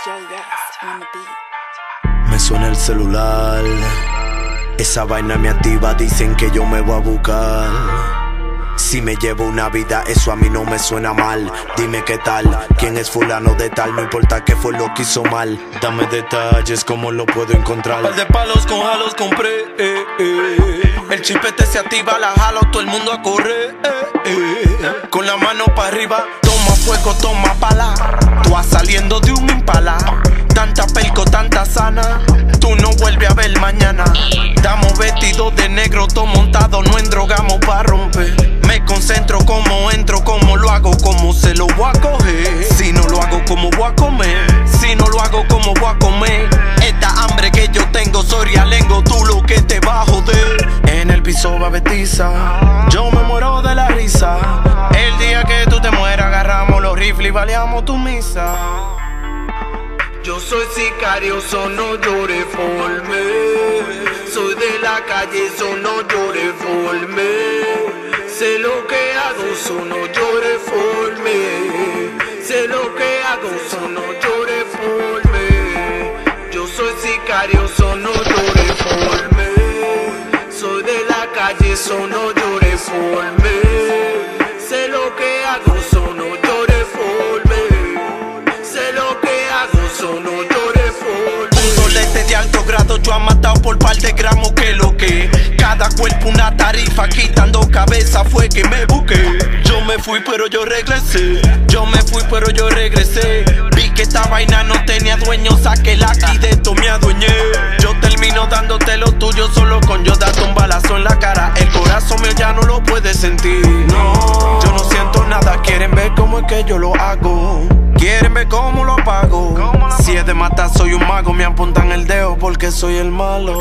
Me suena el celular, esa vaina me activa, dicen que yo me voy a buscar. Si me llevo una vida, eso a mí no me suena mal. Dime qué tal, quién es fulano de tal, no importa qué fue lo que hizo mal. Dame detalles, cómo lo puedo encontrar. Par de palos con jalos compré, El chipete se activa, la jalo, todo el mundo a correr, Con la mano para arriba, toma fuego, toma bala. Tú vas saliendo de un impala. Tanta pelco, tanta sana, tú no vuelves a ver mañana. Estamos vestidos de negro, todo montado, no endrogamos pa' romper. Me concentro como entro, como lo hago, como se lo voy a coger. Si no lo hago, como voy a comer. Si no lo hago, como voy a comer. Esta hambre que yo tengo, soy realengo, tú lo que te va a joder. En el piso babetiza, yo me muero de la risa. El día que tú te mueras, agarramos los rifles y baleamos tu misa. Yo soy sicario, so no llores por mí. Soy de la calle, so no llores por mí. Sé lo que hago, so no llores por mí. Sé lo que hago, so no llores por mí. Yo soy sicario, so no llores por mí. Soy de la calle, so no llores por mí. Sé lo que hago, so no llores por mí. Sé lo que hago, so no llores por mí. Un dolete de alto grado, yo he matado por par de gramos que lo que. Cada cuerpo una tarifa, quitando cabeza fue que me busqué. Yo me fui pero yo regresé. Yo me fui pero yo regresé. Vi que esta vaina no tenía dueño, saqué la aquí de esto me adueñé. Yo termino dándote lo tuyo solo con yo darte un balazo en la cara. El corazón mío ya no lo puede sentir. No, yo no siento nada, quieren ver cómo es que yo lo hago. Quieren ver cómo lo apago. Si es de matar soy un mago, me apuntan el dedo porque soy el malo.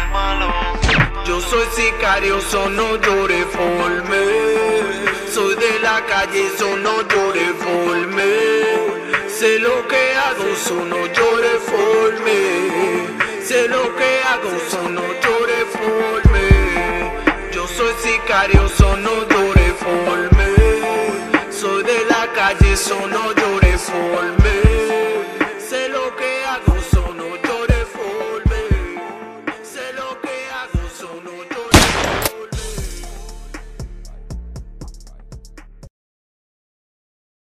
Yo soy sicario, so no llores por mí. Soy de la calle, so no llores por mí. Sé lo que hago, so no llores por mí. Sé lo que hago, so no llores por mí. Yo soy sicario, so no llores por mí. Soy de la calle, so no llores por mí.